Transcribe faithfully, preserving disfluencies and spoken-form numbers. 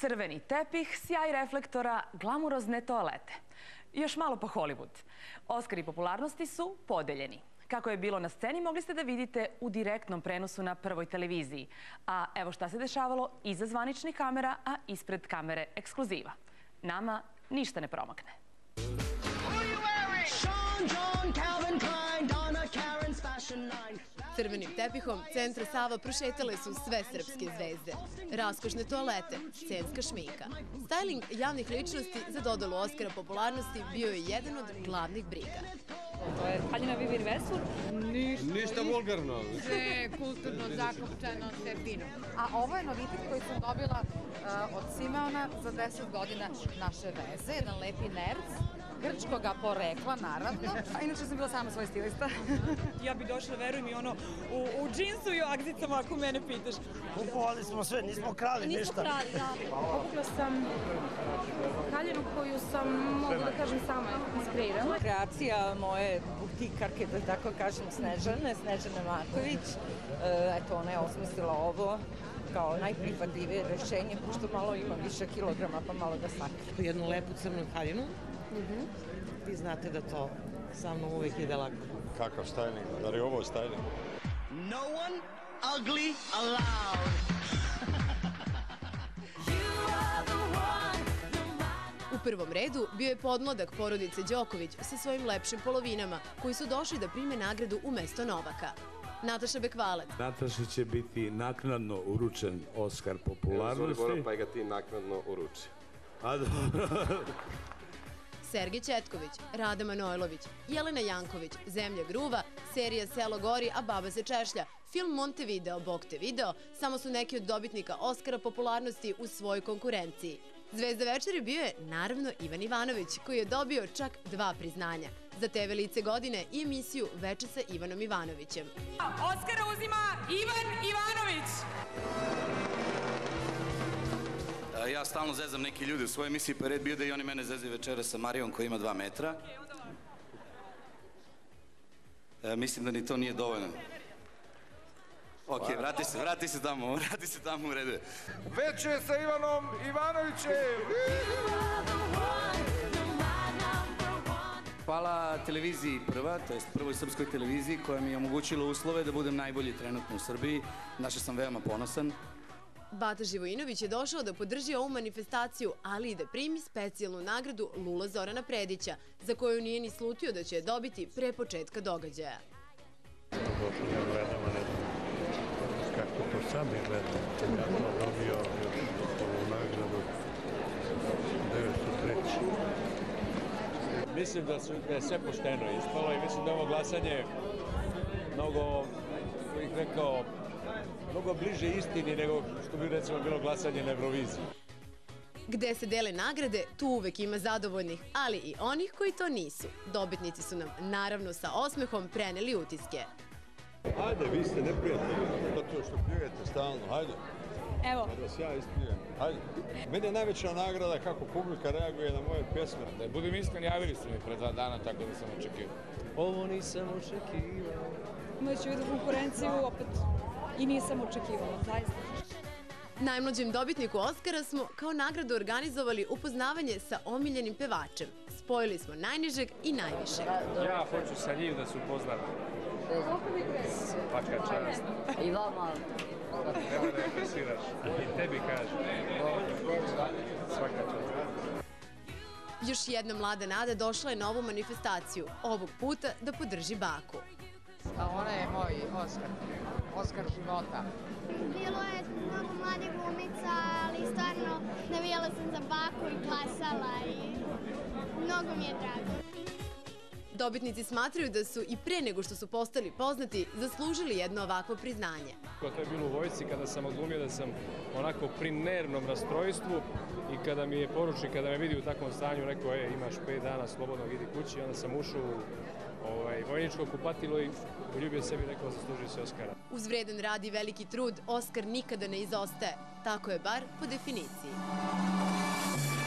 Crveni tepih, sjaj reflektora, glamurozne toalete. Još malo po Hollywood. Oskari popularnosti su podeljeni. Kako je bilo na sceni mogli ste da vidite u direktnom prenosu na Prvoj televiziji. A evo šta se dešavalo iza zvaničnih kamera, a ispred kamere ekskluziva. Nama ništa ne promakne. Crvenim tepihom centra Sava prošetale su sve srpske zvezde. Raskošne toalete, scenska šminka. Styling javnih ličnosti za dodelu Oskara popularnosti bio je jedan od glavnih briga. To je haljina Vivir Vesur. Ništa vulgarno. Sve kulturno, zakopčano, sve fino. A ovo je novitet koji sam dobila od Simeona za deset godina naše veze. Jedan lepi nerc. Grčkoga porekla, naravno. A inače sam bila sama svoj stilista. Ja bi došla, veruj mi, ono, u džinsu i u akzicama, ako mene pitaš. Kupovali smo sve, nismo krali ništa. Nismo krali, da. Obukla sam haljinu koju sam, mogu da kažem, sama iskreirala. Kreacija moje butikarke, da tako kažem, Snežane, Snežane Marković. Eto, ona je osmislila ovo kao najprihvatljivije rešenje, pošto malo ima više kilograma, pa malo da sakrije. Jednu lepu crnu haljinu. Vi znate da to sa mnom uvijek ide lako. Kakav styling? Da li je ovo styling? No one ugly allowed. U prvom redu bio je podmladak porodice Đoković sa svojim lepšim polovinama, koji su došli da prime nagradu umesto Novaka. Nataša Bekvalac. Nataši će biti naknadno uručen Oskar popularnosti. Zori Bora, pa ga ti naknadno uruči. A dobro. Sergej Četković, Rada Manojlović, Jelena Janković, Zemlja gruva, serija Selo gori, a baba se češlja, film Montevideo, Bog te video, samo su neki od dobitnika Oskara popularnosti u svojoj konkurenciji. Zvezda večeri bio je, naravno, Ivan Ivanović, koji je dobio čak dva priznanja. Za te ve lice godine i emisiju Veče sa Ivanom Ivanovićem. Oskara uzima Ivan Ivanović! Ja stalno zezam neki ljudi u svojoj emisiji, pa je red bio da i oni mene zezaju večera sa Marijom koja ima dva metra. Mislim da ni to nije dovoljno. Ok, vrati se, vrati se tamo, vrati se tamo u redu. Veče sa Ivanom Ivanovićem! Hvala televiziji Prva, to jest Prvoj srpskoj televiziji koja mi je omogućila uslove da budem najbolji trenutno u Srbiji. Naša sam veoma ponosan. Bata Živojinović je došao da podrži ovu manifestaciju, ali i da primi specijalnu nagradu Lula Zorana Predića, za koju nije ni slutio da će je dobiti pre početka događaja. Došli da gledamo, ne znam kako to sami gledamo. Ja sam dobio ovu nagradu devetsto treće. Mislim da je sve pošteno ispalo i mislim da ovo glasanje mnogo, bih rekao, mnogo bliže istini nego što bi recimo bilo glasanje na Euroviziji. Gde se dele nagrade, tu uvek ima zadovoljnih, ali i onih koji to nisu. Dobitnici su nam, naravno, sa osmehom preneli utiske. Hajde, vi ste neprijatelji, zato što pljujete stalno, hajde. Evo. Da vas ja isplujem, hajde. Meni je najveća nagrada kako publika reaguje na moje pjesme. Da budem iskren, javili ste mi pre dva dana, tako da sam očekivao. Ovo nisam očekivao. Imajući vidu konkurenciju, opet i nisam očekivala, zaista. Najmlađem dobitniku Oskara smo kao nagradu organizovali upoznavanje sa omiljenim pevačem. Spojili smo najnižeg i najvišeg. Ja hoću sa njim da se upoznam. Svaka čast. I vama. Treba da impresiraš. I tebi kažem. Svaka čast. Još jedna mlada nada došla je na ovu manifestaciju, ovog puta da podrži baku. A ona je moj Oskar. Oskar života. Bilo je mnogo mladih glumica, ali stvarno navijala sam za baku i glasala i mnogo mi je drago. Dobitnici smatraju da su i pre nego što su postali poznati zaslužili jedno ovakvo priznanje. To je bilo u vojsci kada sam odglumio da sam onako pri nervnom rastrojstvu i kada mi je poručnik, kada me vidi u takvom stanju, rekao je imaš pet dana slobodno, idi kući, onda sam ušao u vojničko kupatilo i uljubio sebi i rekao zaslužio se Oskara. Uz vredan rad i veliki trud, Oskar nikada ne izostaje. Tako je bar po definiciji.